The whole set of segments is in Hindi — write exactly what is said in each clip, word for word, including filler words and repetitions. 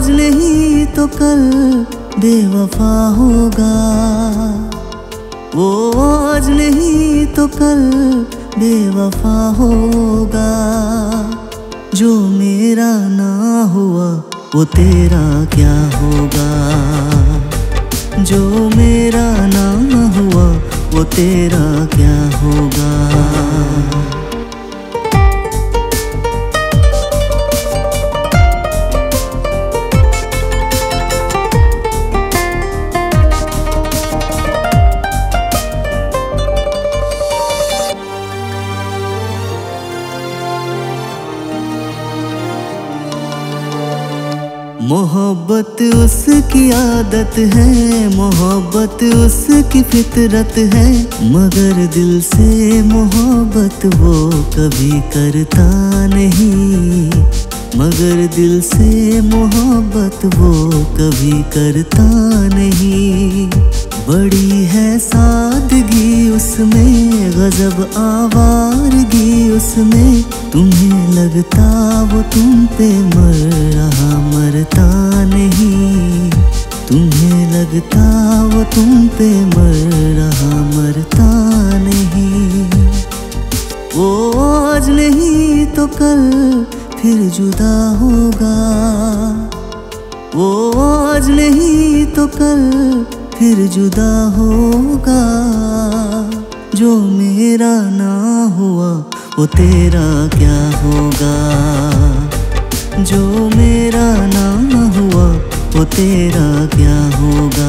आज नहीं तो कल बेवफा होगा, वो आज नहीं तो कल बेवफा होगा। जो मेरा ना हुआ वो तेरा क्या होगा, जो मेरा ना हुआ वो तेरा क्या होगा। मोहब्बत उसकी आदत है, मोहब्बत उसकी फितरत है, मगर दिल से मोहब्बत वो कभी करता नहीं, मगर दिल से मोहब्बत वो कभी करता नहीं। बड़ी है सादगी उसमें, गजब आवारगी उसमें, तुम्हें लगता वो तुम पे मर रहा मरता नहीं, तुम्हें लगता वो तुम पे मर रहा मरता नहीं। वो आज नहीं तो कल फिर जुदा होगा, वो आज नहीं तो कल फिर जुदा होगा। जो मेरा ना हुआ वो तेरा क्या होगा, जो मेरा ना हुआ वो तेरा क्या होगा।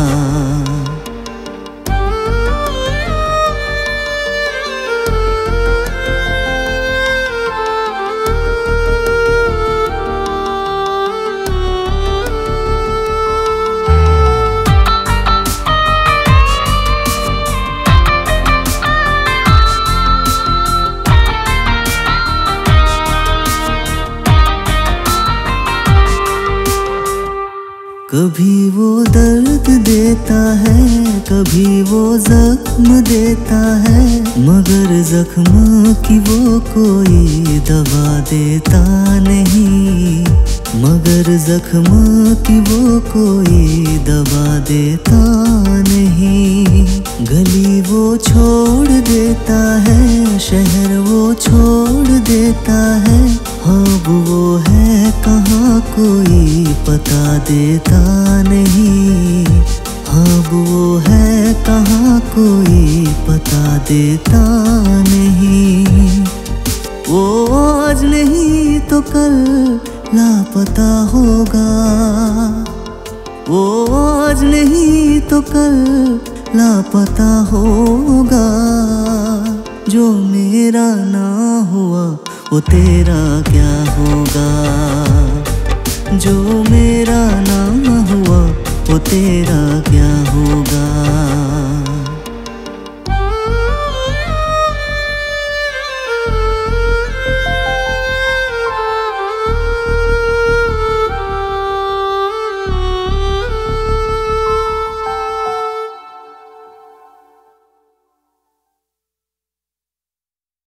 कभी वो दर्द देता है, कभी वो जख्म देता है, मगर जख्म की वो कोई दवा देता नहीं, मगर जख्म की वो कोई दवा देता नहीं। गली वो छोड़ देता है, शहर वो छोड़ देता है, अब वो है कहाँ कोई पता देता नहीं, अब वो है कहाँ कोई पता देता नहीं। वो आज नहीं तो कल लापता होगा, वो आज नहीं तो कल लापता होगा। जो मेरा ना हुआ वो तेरा क्या होगा, जो मेरा ना हुआ वो तेरा क्या होगा।